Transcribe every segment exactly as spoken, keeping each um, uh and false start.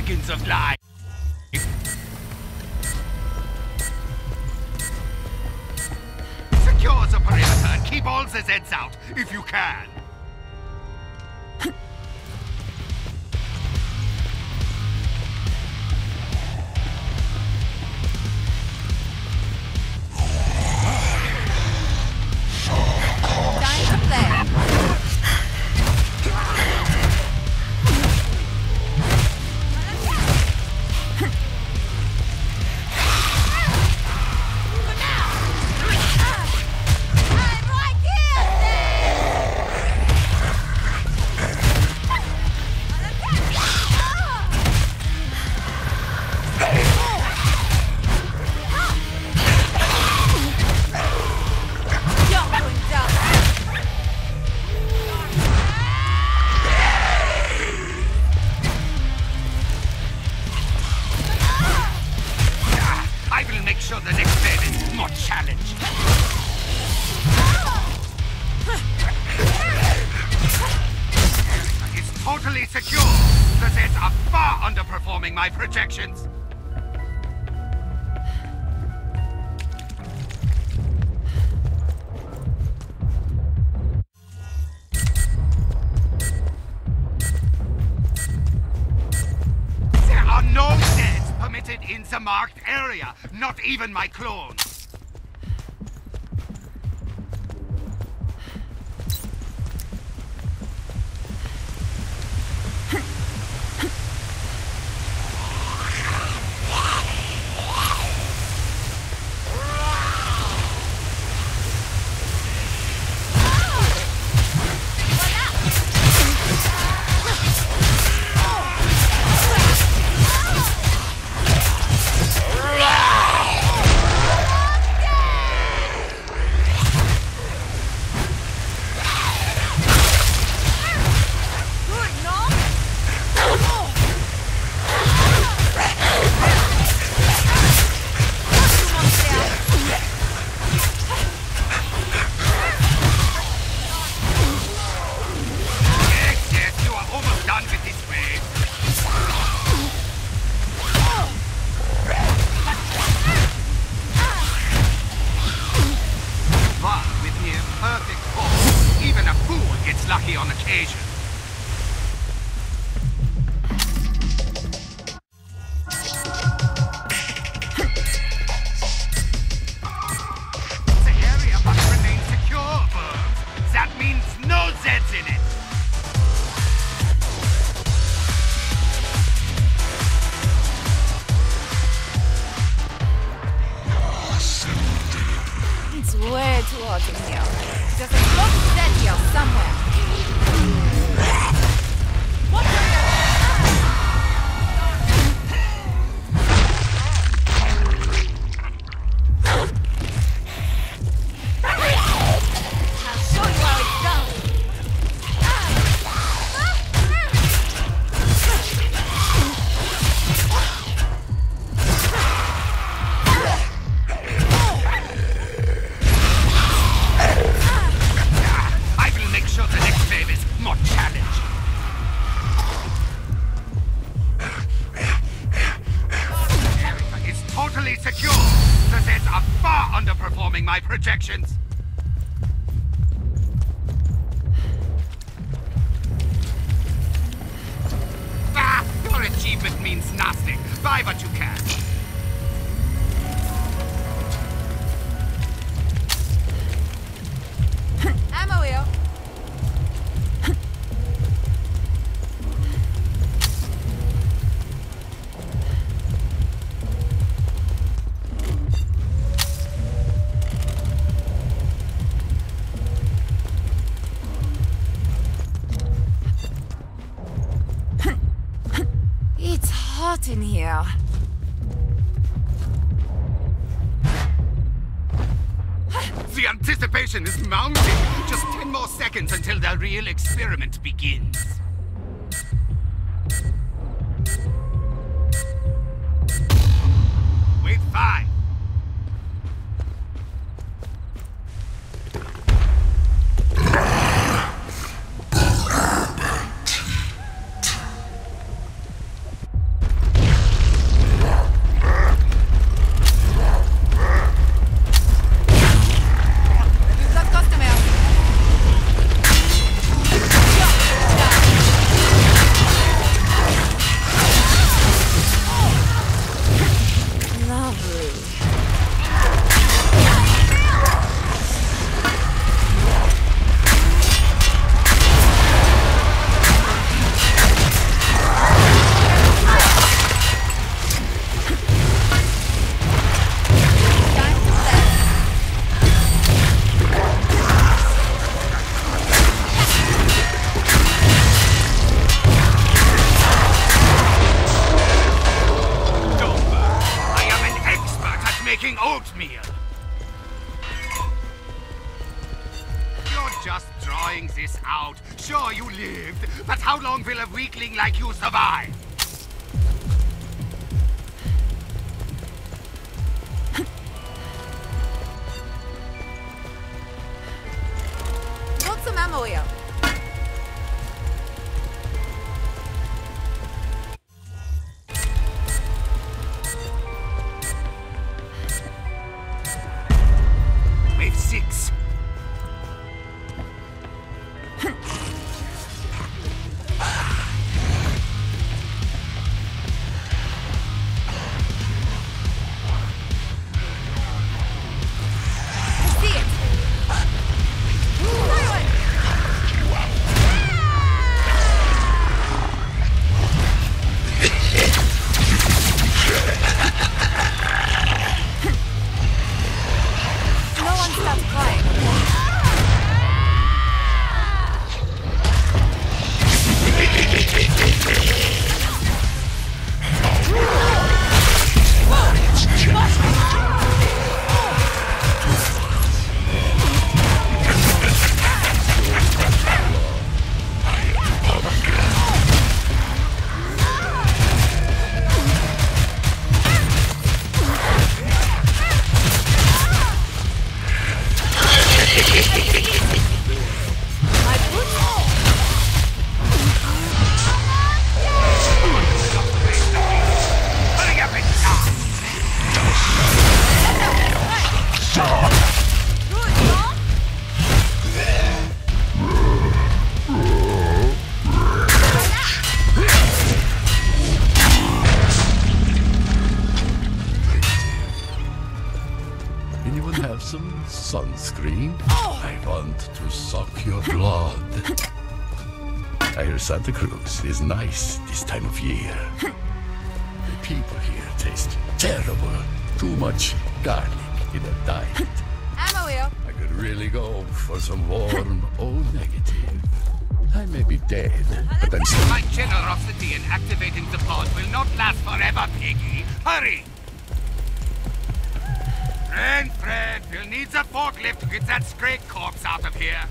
beacons of light. Secure the perimeter and keep all the Zeds out, if you can. Time to play. My projections. There are no Zeds permitted in the marked area, not even my clones. Lucky on occasion. The area must remain secure, Burns. That means no Zeds in it. It's way too hot in here. There's a close Zed here somewhere. What are you? I'll show you how it's done. I will make sure the next wave is more challenging. It's totally secure. The Zeds are far underperforming my projections. Ah, your achievement means nothing. Buy what you can. Ammo here. It's hot in here. The anticipation is mounting. Just ten more seconds until the real experiment begins. Wait, five. Sure, you lived, but how long will a weakling like you survive? Got some ammo here. Wave six. Anyone have some sunscreen? I want to suck your blood. I hear Santa Cruz is nice this time of year. The people here taste terrible. Too much garlic in a diet. Ammo here. I could really go for some warm O negative. I may be dead, but I'm still... My generosity in activating the pod will not last forever, Piggy. Hurry! Friend, friend, we'll need the forklift to get that Scrake corpse out of here.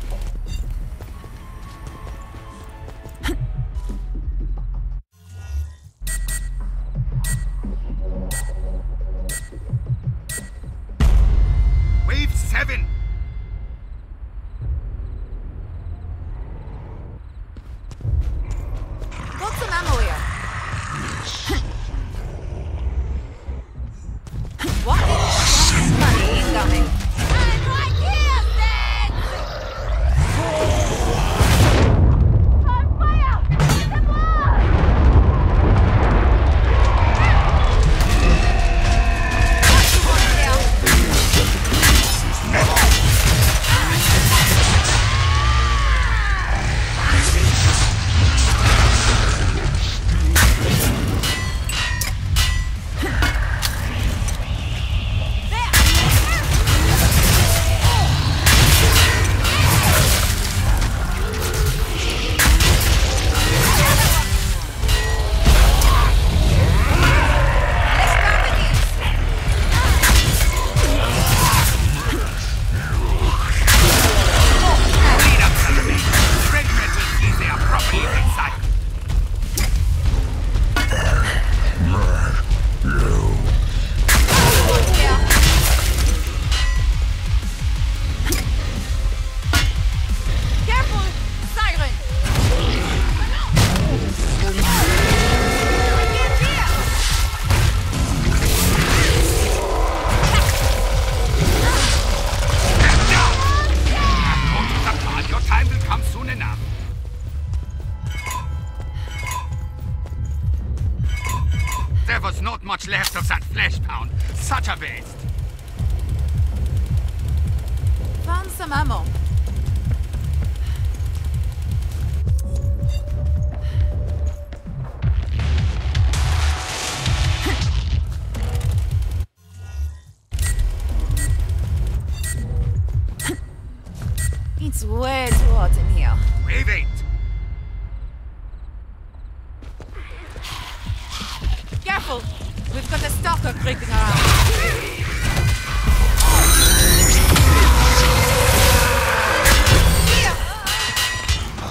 Wave seven! Got some ammo here. What is money incoming? I'm right here, Stan! On fire! Come on! What you want here? There was not much left of that flesh pound. Such a waste. Found some ammo. It's way too hot in here. Wave eight. Careful! We've got a stalker creeping around. Here!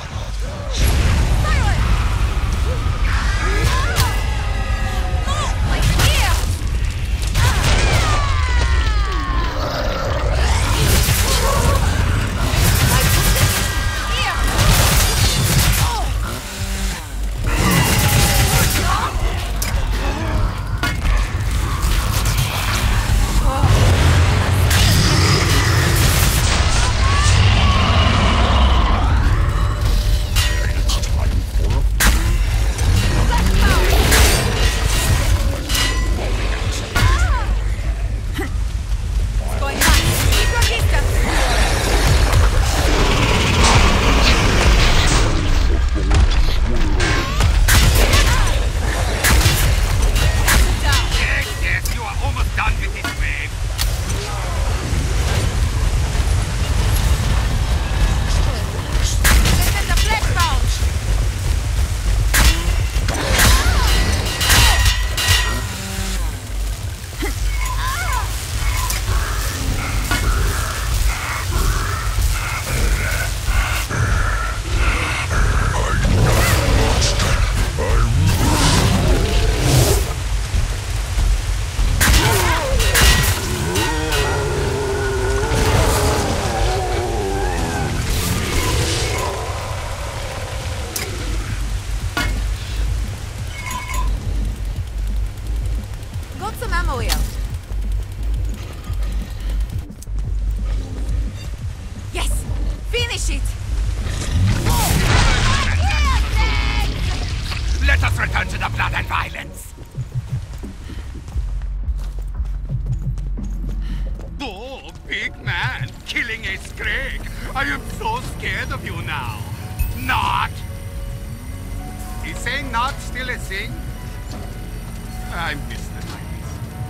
killing a Scrag. I am so scared of you now. Not. Is saying not still a thing? I miss the nineties.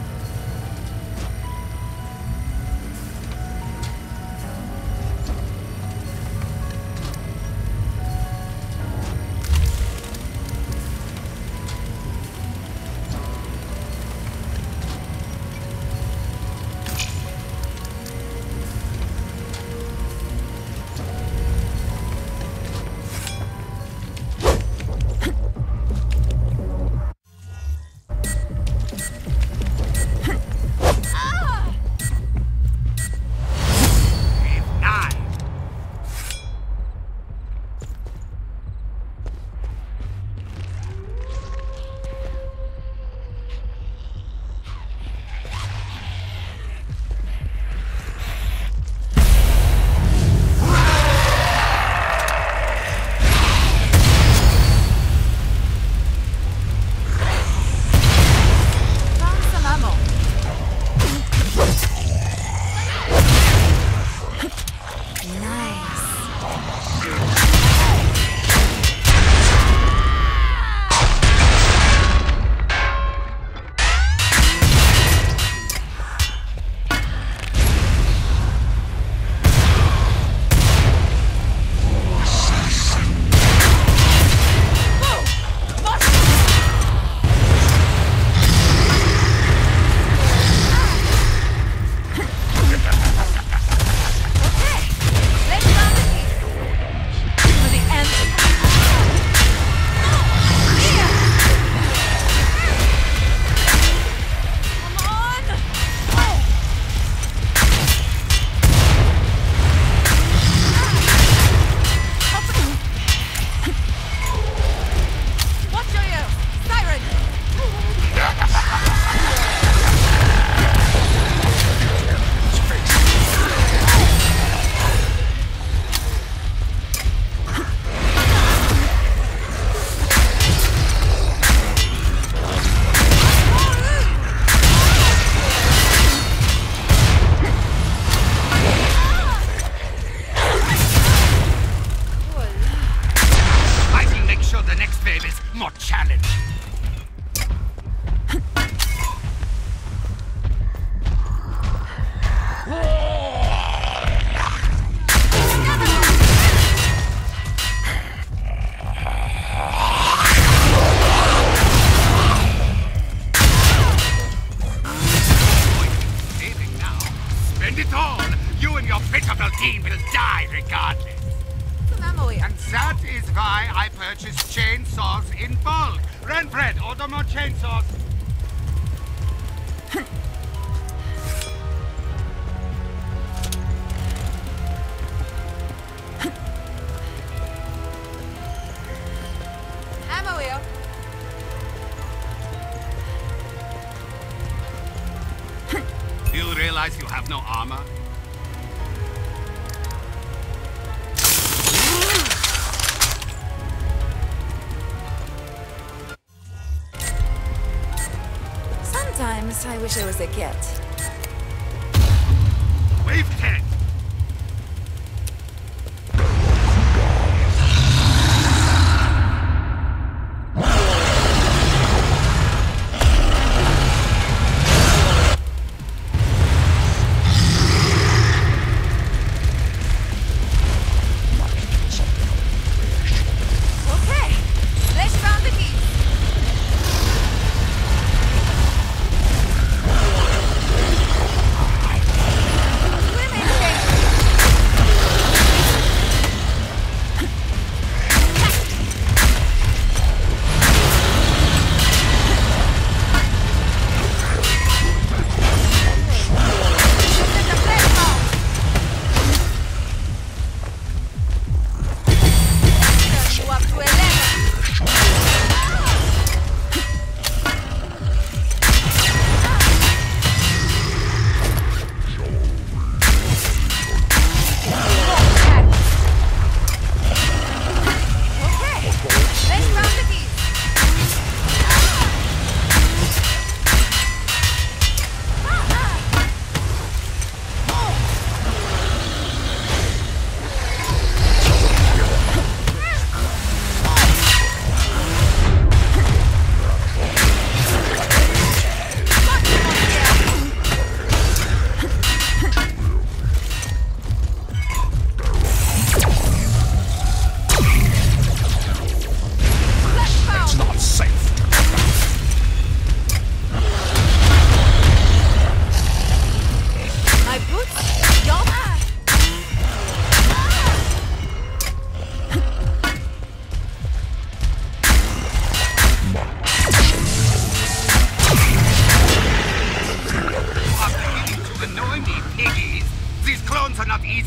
team will die regardless. Some ammo here. And that is why I purchased chainsaws in bulk. Renfred, order more chainsaws. Ammo here. Do you realize you have no armor? Sometimes I wish I was a kid. Wave ten! Swimming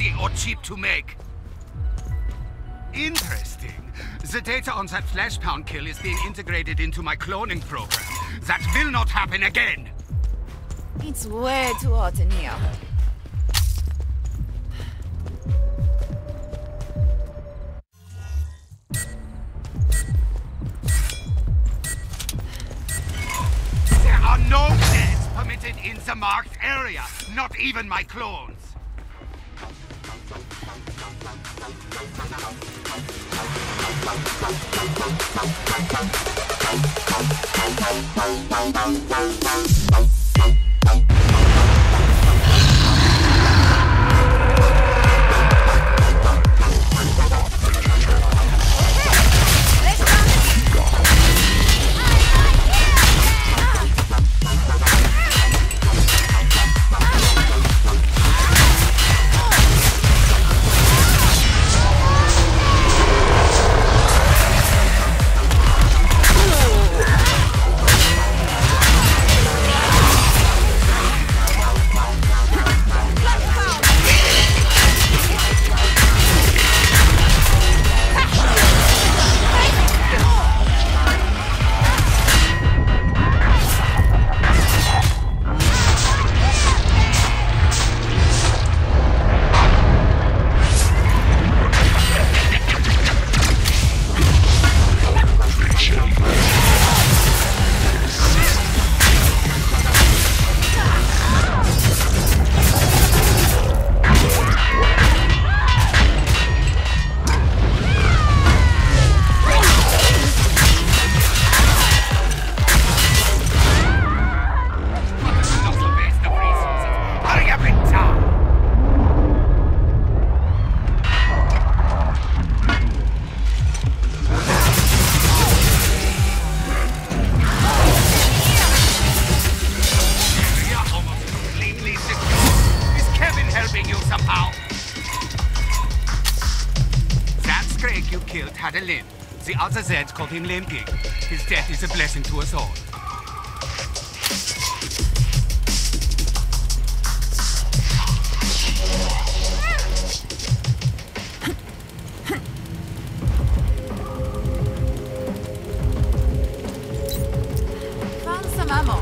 easy or cheap to make. Interesting. The data on that flesh pound kill is being integrated into my cloning program. That will not happen again! It's way too hot in here. There are no deaths permitted in the marked area, not even my clones. Had a limp. The other Zeds called him Limping. His death is a blessing to us all. Found some ammo.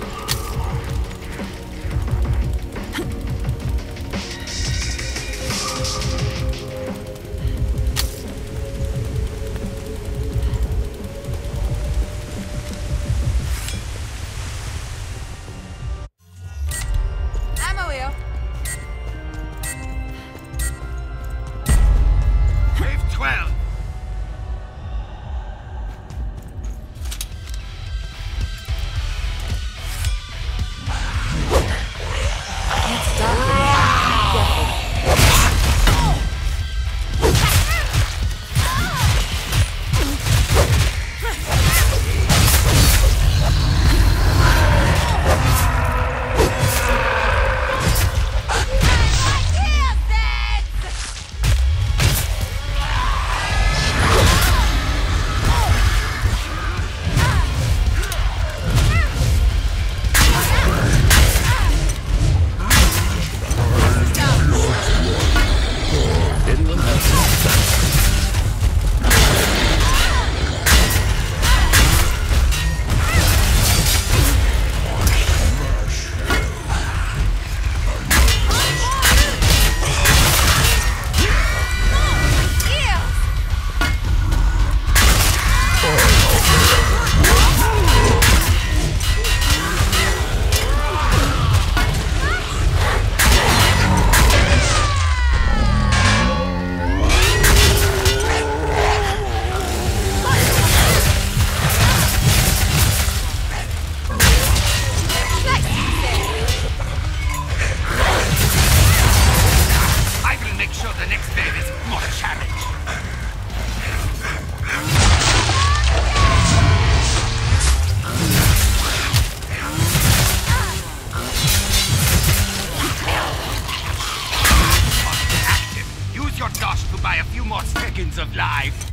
Of life.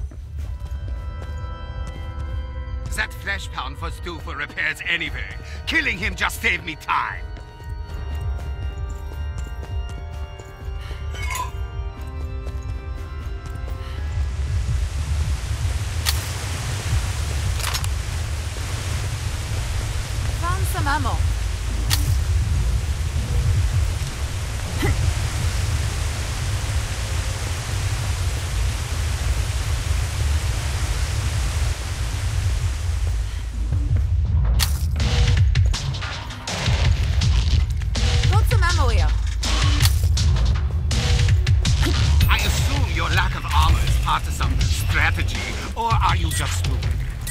That flesh pound was due for repairs anyway. Killing him just saved me time. some ammo. Got some ammo here. I assume your lack of armor is part of some strategy, or are you just stupid?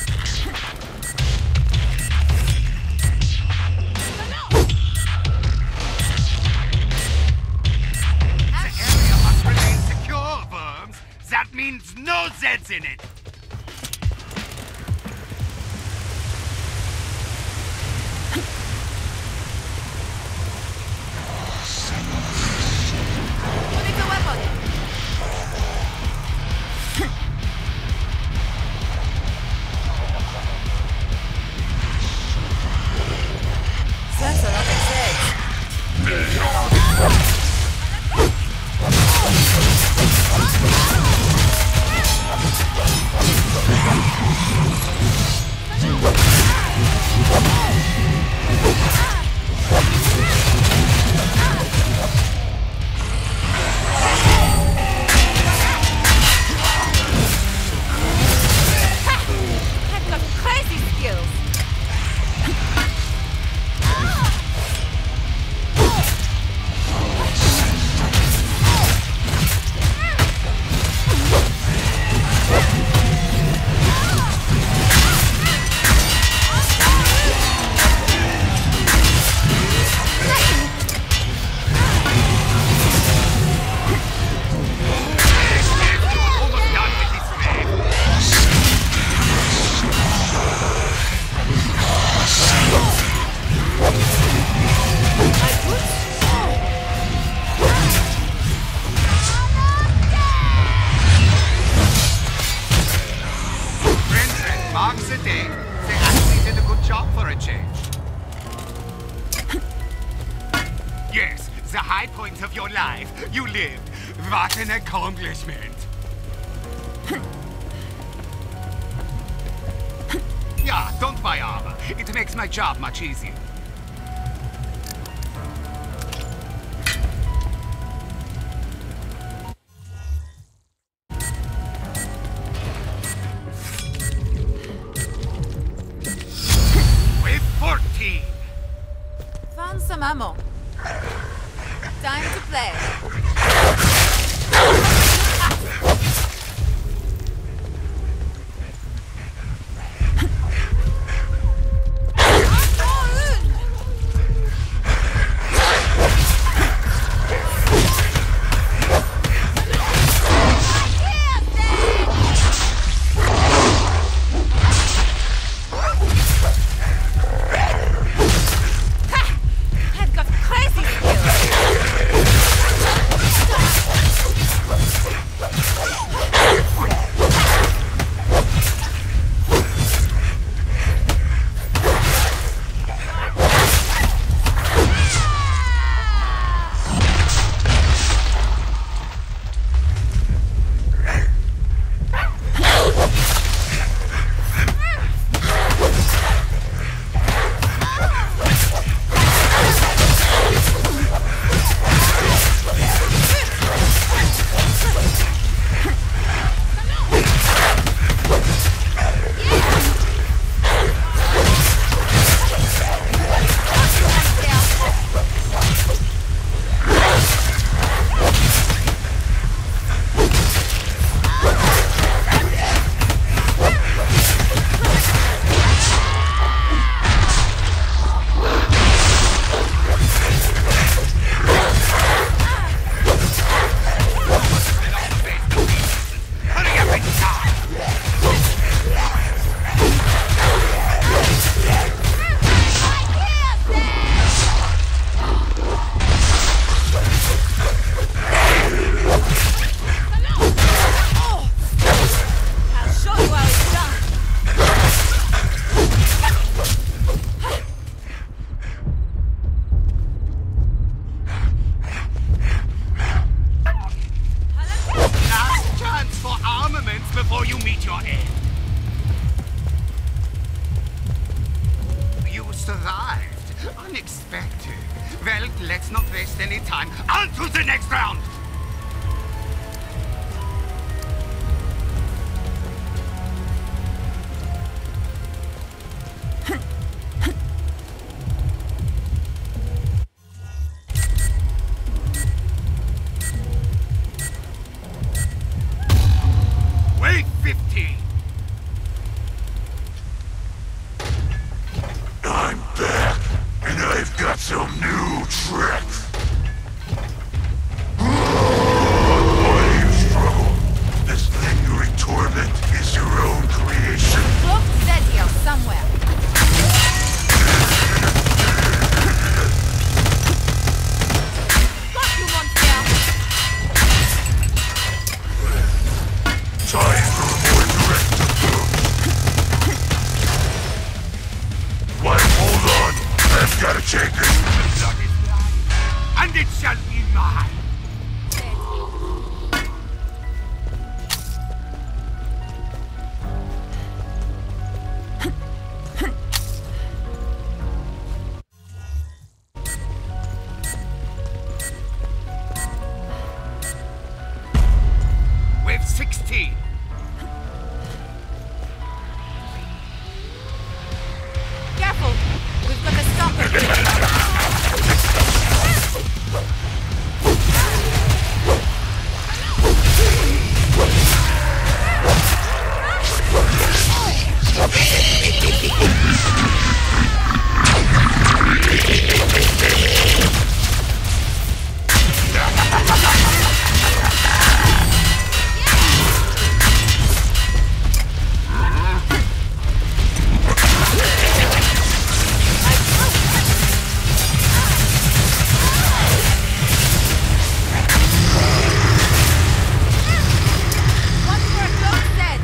The area must remain secure, Worms. That means no Zeds in it. Putting the weapon. Sensor not exist. I've got crazy skills. Almost done with this man. Princess marks the date. They actually did a good job for a change. Yes, the high point of your life. You lived. What an accomplishment. Yeah, don't buy armor. It makes my job much easier. With fourteen. Found some ammo. Time to play. I've got crazy skills. Unexpected. Well, let's not waste any time. On to the next round! Wave fifteen. I'm back, and I've got some new tricks. Why you struggle? This lingering torment is your own creation. Look, dead here somewhere. Got you, monster! Time for a more direct approach. Why, hold on. I've got to take this. The blood is mine, and it shall be mine. Wave sixteen. Careful! We've got a stalker. One for a close dead.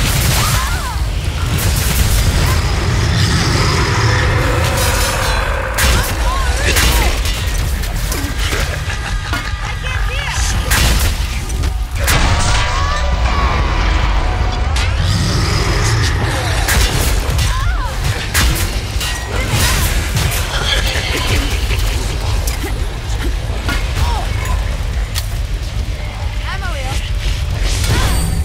Ammo here.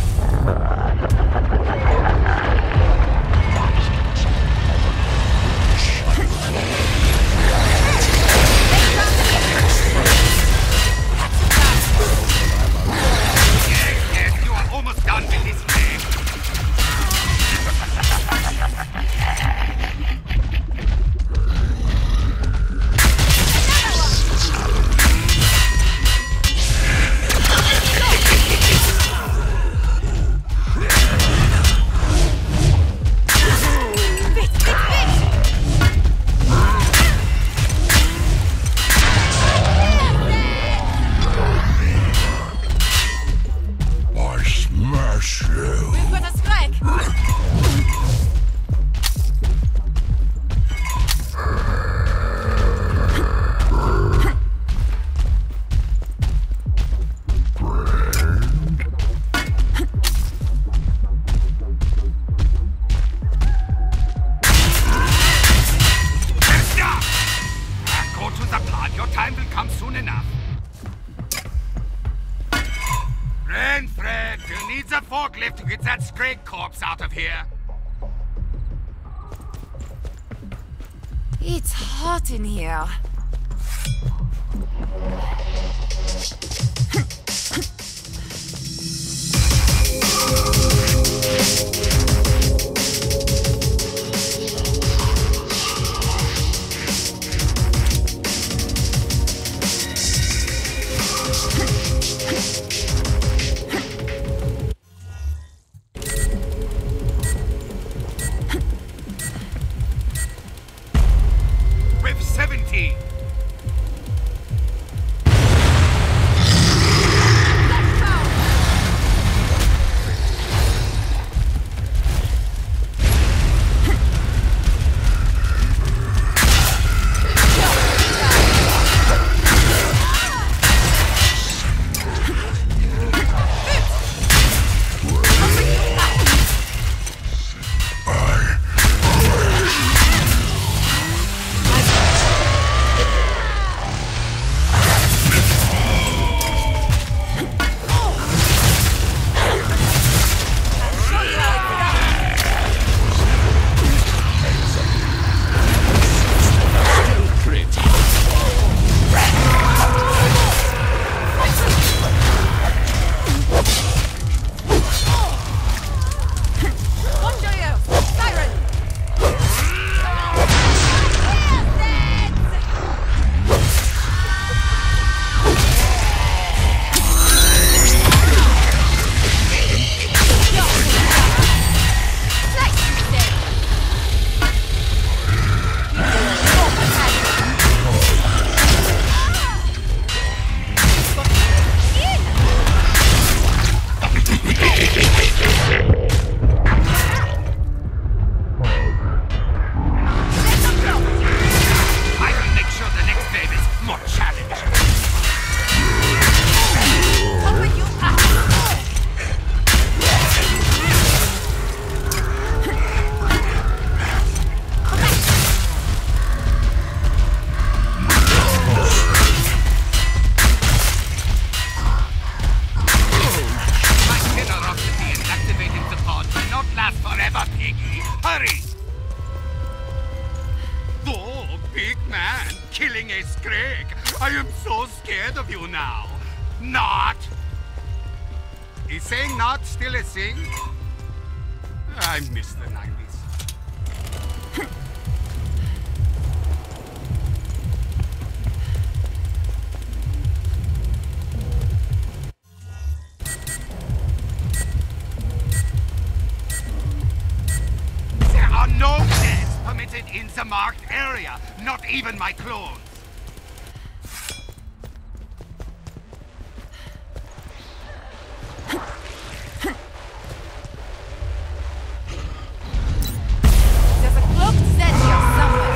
Yes, yes, you are almost done with this game. Bitch, bitch, bitch! I smash you. We've got a strike. Stop! Go to the plant. Your time will come soon enough. Friend, friend, who needs a forklift to get that Scrake corpse out of here? It's hot in here. Wave seventeen. killing a Scrag. I am so scared of you now. Not. Is saying not still a thing? I miss the nineties. There are no deaths permitted in the marked area, not even my clones. There's a cloaked Zed here somewhere.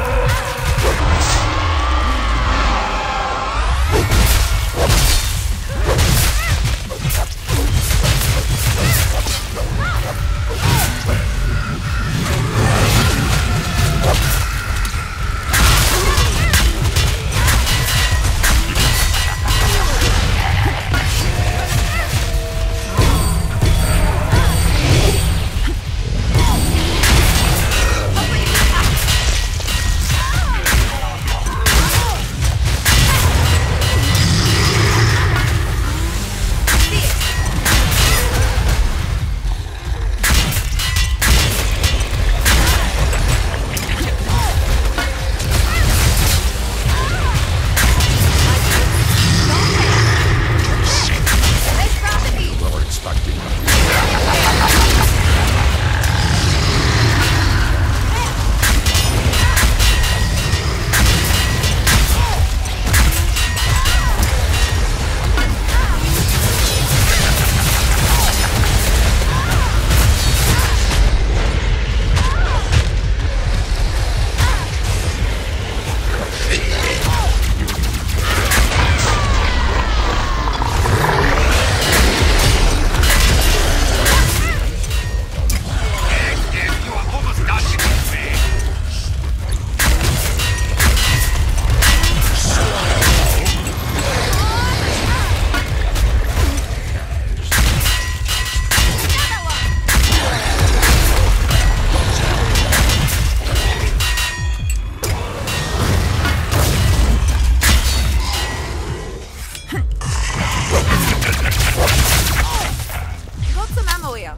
Got some ammo here.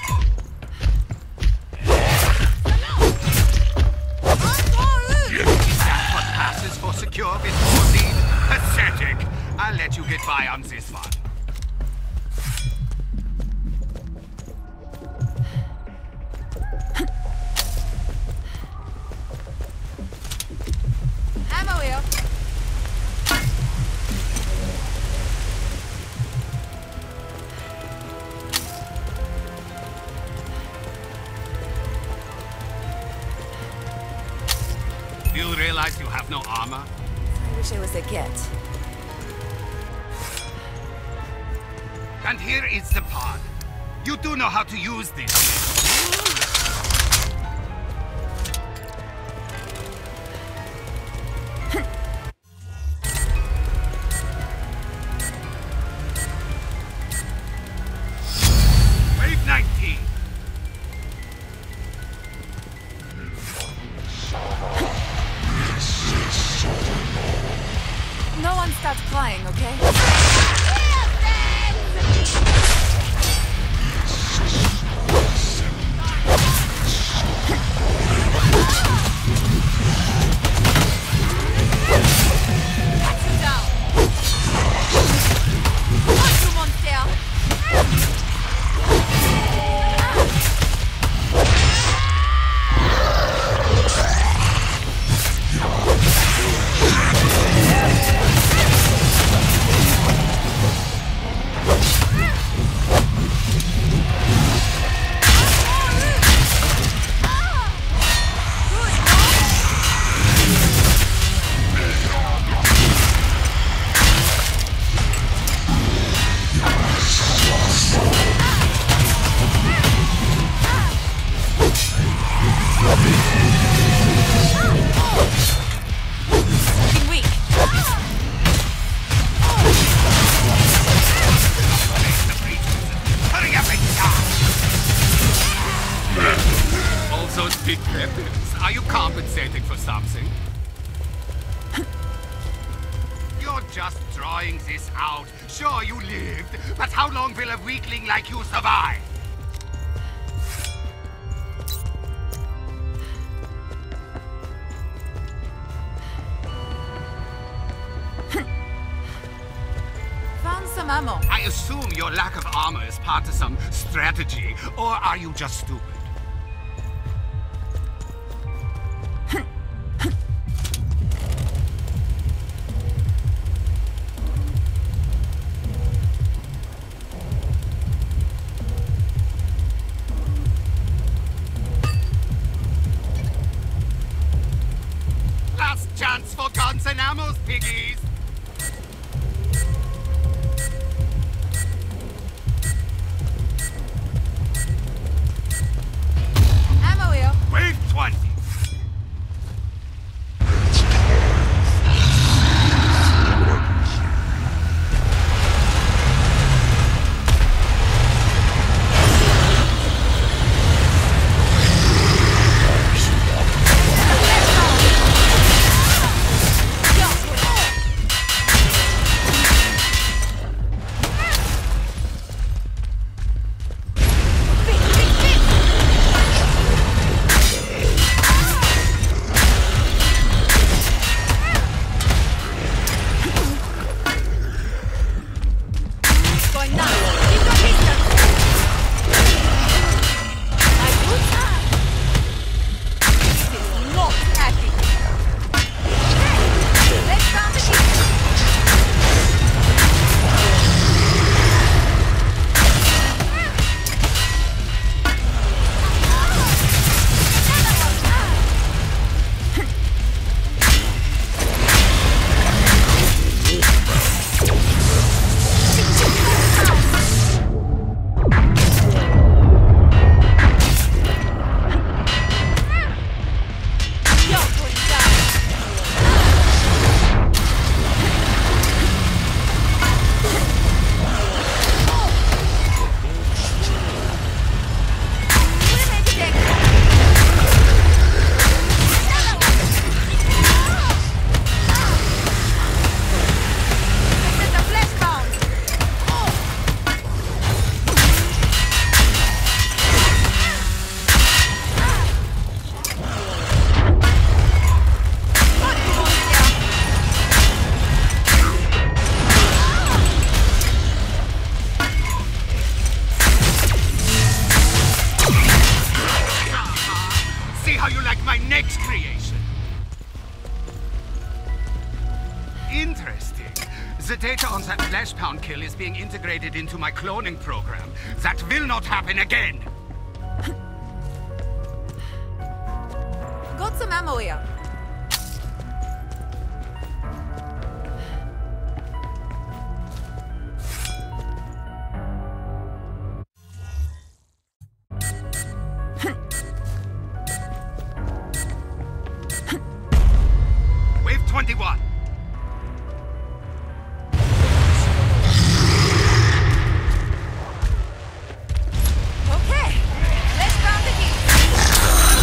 What passes for secure before need? Pathetic. I'll let you get by on this one. Ammo here. You realize you have no armor? I wish I was a get. And here is the pod. You do know how to use this. Wave nineteen. No one starts crying, okay? just drawing this out. Sure, you lived, but how long will a weakling like you survive? Found some ammo. I assume your lack of armor is part of some strategy, or are you just stupid? Last chance for guns and ammo, piggies! Ammo here. Wave twenty! Going now. Keep your distance. My boots are. This is not hacking. Okay, let's down the key. You're going down. We'll make it extra. This is a flesh bound. See how you like my next creation? Interesting. The data on that flesh pound kill is being integrated into my cloning program. That will not happen again. Got some ammo here. Wave twenty-one. Okay, let's down the key.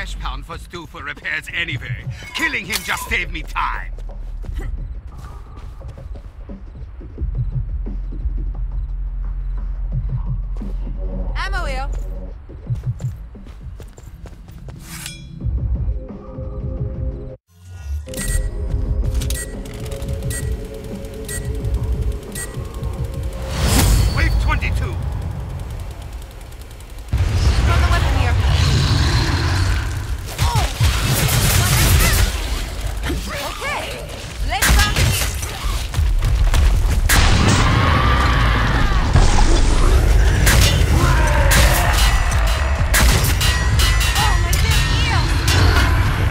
Fleshpound was due for repairs anyway. Killing him just saved me time. Ammo here. Wave twenty-two. Throw the weapon here. Okay, let's round it. Oh, my damn ear!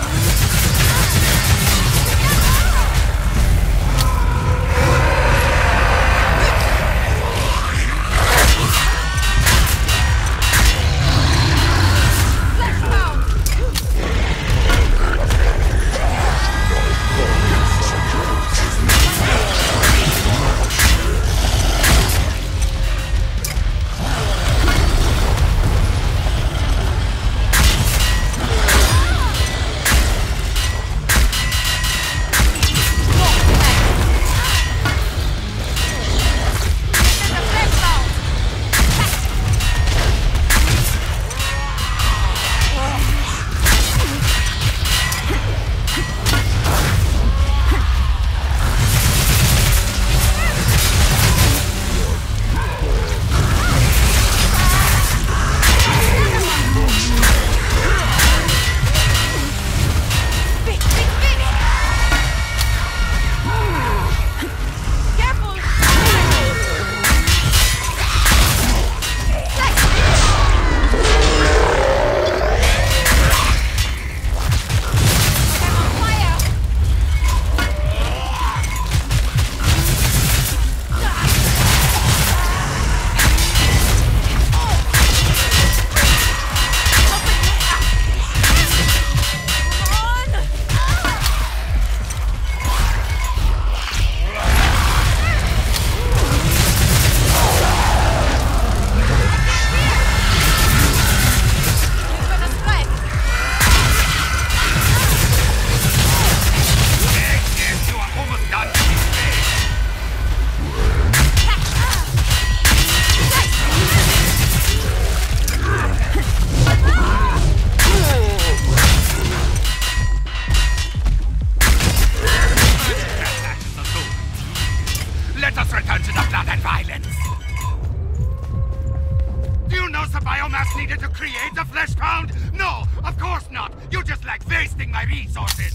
needed to create the Fleshpound? No, of course not. You just like wasting my resources.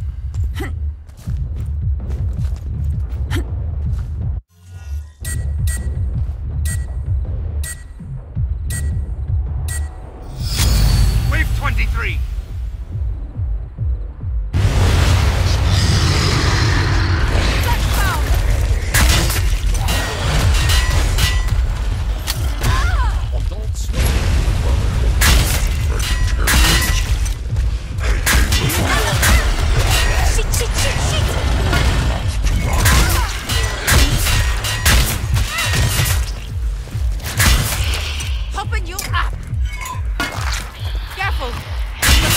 Wave twenty-three. Open you up! Careful!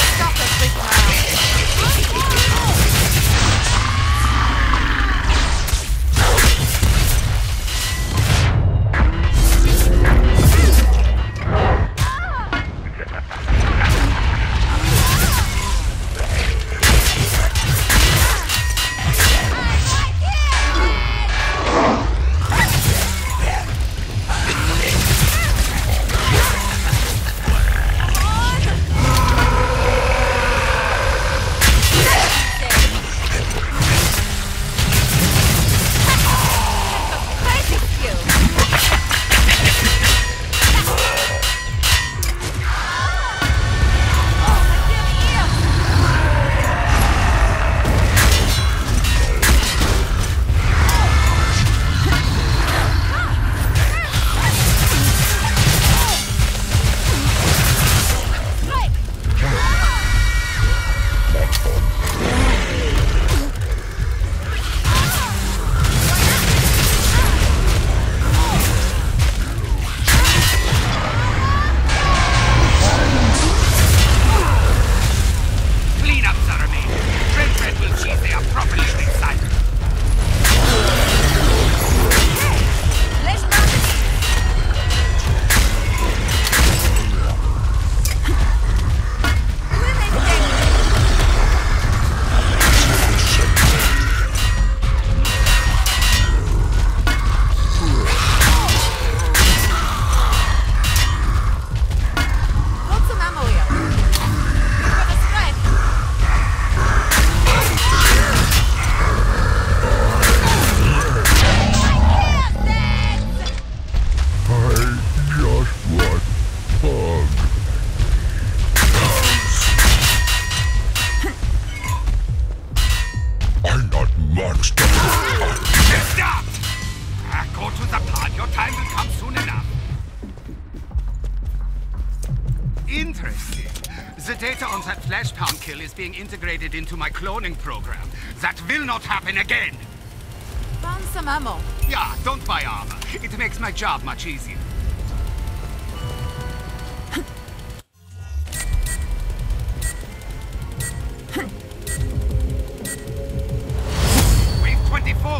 The data on that flesh pound kill is being integrated into my cloning program. That will not happen again! Found some ammo. Yeah, don't buy armor. It makes my job much easier. Wave twenty-four!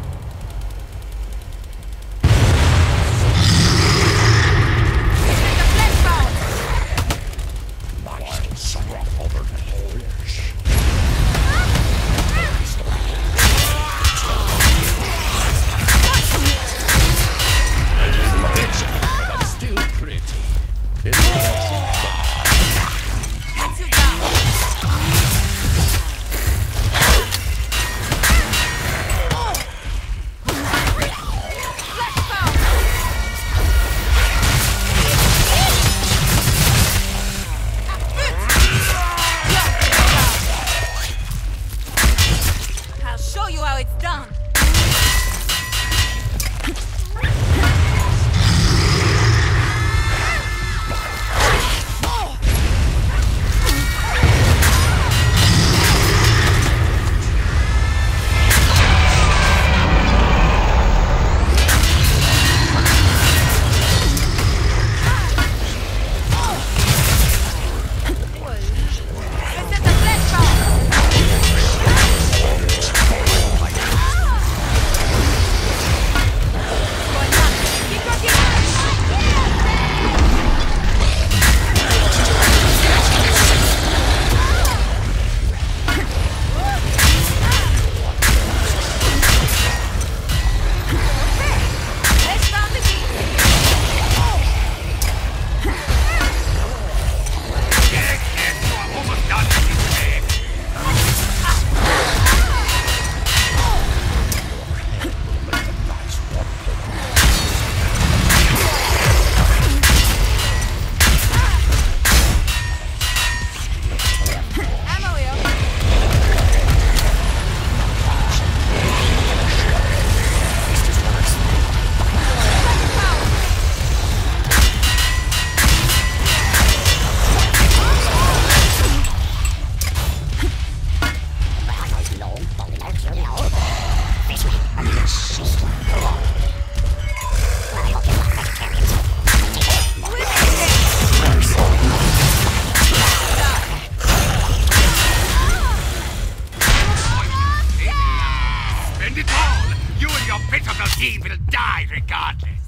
Team will die regardless.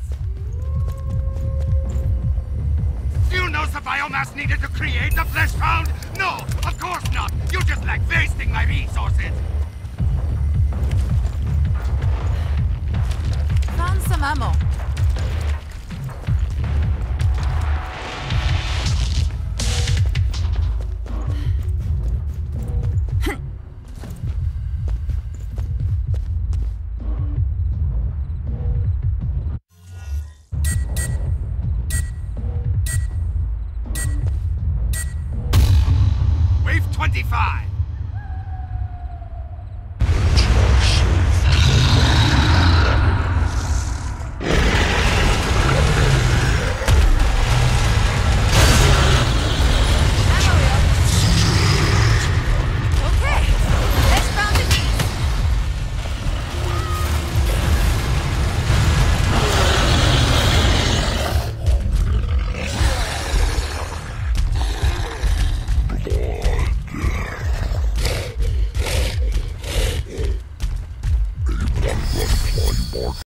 Do you know the biomass needed to create the flesh pound? No, of course not. You just like wasting my resources. Found some ammo. Wave twenty-five.